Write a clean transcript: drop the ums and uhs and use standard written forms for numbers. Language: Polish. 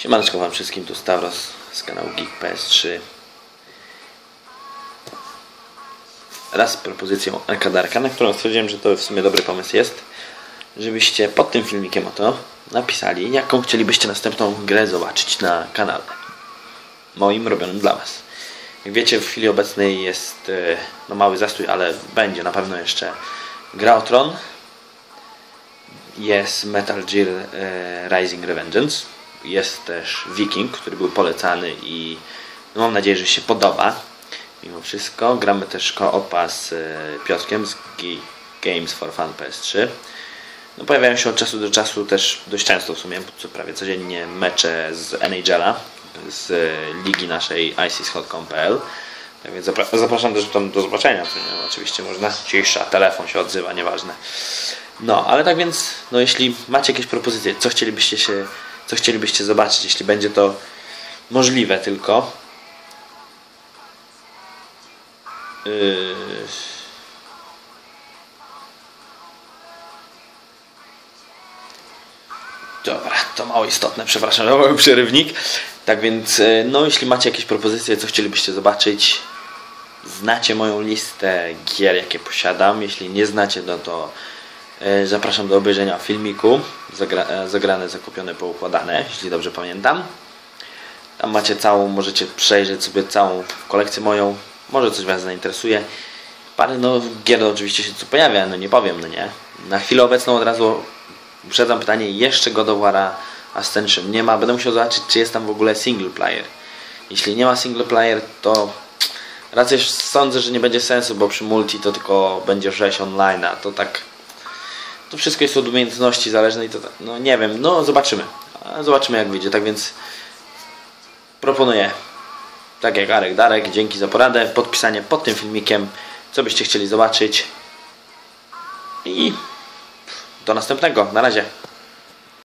Siemaneczko wam wszystkim, tu Stavros z kanału Geek PS3. Raz z propozycją Arkadarka, na którą stwierdziłem, że to w sumie dobry pomysł jest, żebyście pod tym filmikiem oto napisali, jaką chcielibyście następną grę zobaczyć na kanale moim, robionym dla was. Jak wiecie, w chwili obecnej jest mały zastój, ale będzie na pewno jeszcze gra o Tron. Jest Metal Gear Rising Revengeance. Jest też Viking, który był polecany i mam nadzieję, że się podoba. Mimo wszystko gramy też co-opa z Piotrkiem z Games for Fun PS3. No, pojawiają się od czasu do czasu też dość często w sumie, co prawie codziennie mecze z NHL-a, z ligi naszej iCShot.pl. Tak więc zapraszam też tam do zobaczenia. Oczywiście można, cisza, telefon się odzywa, nieważne. No, ale tak więc, no jeśli macie jakieś propozycje, co chcielibyście zobaczyć, jeśli będzie to możliwe tylko. Dobra, to mało istotne, przepraszam, to mały przerywnik. Tak więc, no jeśli macie jakieś propozycje, co chcielibyście zobaczyć, znacie moją listę gier, jakie posiadam. Jeśli nie znacie, no to zapraszam do obejrzenia filmiku zagrane, zakupione, poukładane, jeśli dobrze pamiętam. Tam macie możecie przejrzeć sobie całą kolekcję moją. Może coś was zainteresuje. Parę gier oczywiście się tu pojawia, no nie powiem, no nie. Na chwilę obecną od razu uprzedzam pytanie, jeszcze God of War'a Ascension nie ma. Będę musiał zobaczyć, czy jest tam w ogóle single player. Jeśli nie ma single player, to raczej sądzę, że nie będzie sensu, bo przy multi to tylko będzie 6 online, a to tak... To wszystko jest od umiejętności zależne i to, no nie wiem, no zobaczymy. Zobaczymy jak wyjdzie, tak więc proponuję, tak jak Darek, dzięki za poradę, podpisanie pod tym filmikiem, co byście chcieli zobaczyć i do następnego, na razie.